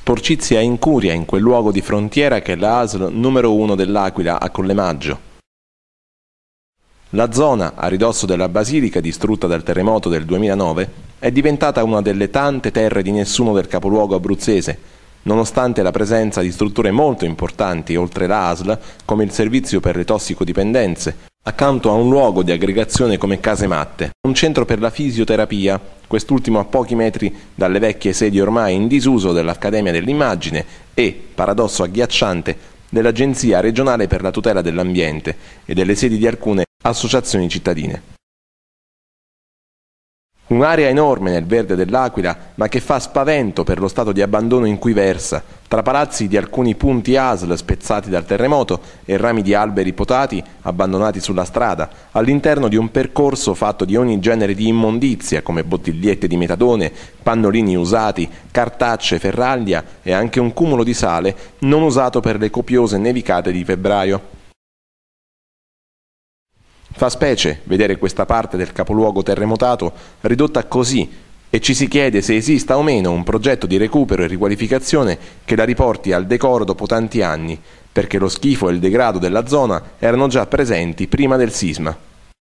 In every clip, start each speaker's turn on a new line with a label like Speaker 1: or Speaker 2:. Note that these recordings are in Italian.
Speaker 1: sporcizia e incuria in quel luogo di frontiera che è la ASL numero 1 dell'Aquila a Collemaggio. La zona, a ridosso della Basilica distrutta dal terremoto del 2009, è diventata una delle tante terre di nessuno del capoluogo abruzzese, nonostante la presenza di strutture molto importanti oltre la ASL, come il servizio per le tossicodipendenze, accanto a un luogo di aggregazione come Casematte, un centro per la fisioterapia, quest'ultimo a pochi metri dalle vecchie sedi ormai in disuso dell'Accademia dell'Immagine e, paradosso agghiacciante, dell'Agenzia regionale per la tutela dell'ambiente e delle sedi di alcune associazioni cittadine. Un'area enorme nel verde dell'Aquila, ma che fa spavento per lo stato di abbandono in cui versa, tra palazzi di alcuni punti ASL spezzati dal terremoto e rami di alberi potati abbandonati sulla strada, all'interno di un percorso fatto di ogni genere di immondizia, come bottigliette di metadone, pannolini usati, cartacce, ferraglia e anche un cumulo di sale non usato per le copiose nevicate di febbraio. Fa specie vedere questa parte del capoluogo terremotato ridotta così e ci si chiede se esista o meno un progetto di recupero e riqualificazione che la riporti al decoro dopo tanti anni, perché lo schifo e il degrado della zona erano già presenti prima del sisma.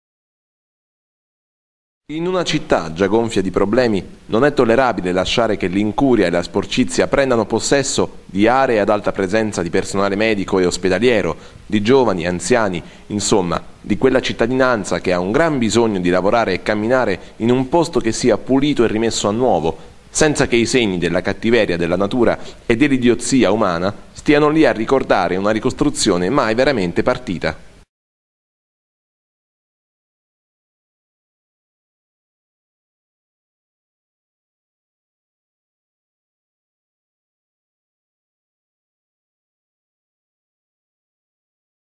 Speaker 1: In una città già gonfia di problemi non è tollerabile lasciare che l'incuria e la sporcizia prendano possesso di aree ad alta presenza di personale medico e ospedaliero, di giovani, anziani, insomma, di quella cittadinanza che ha un gran bisogno di lavorare e camminare in un posto che sia pulito e rimesso a nuovo, senza che i segni della cattiveria della natura e dell'idiozia umana stiano lì a ricordare una ricostruzione mai veramente partita.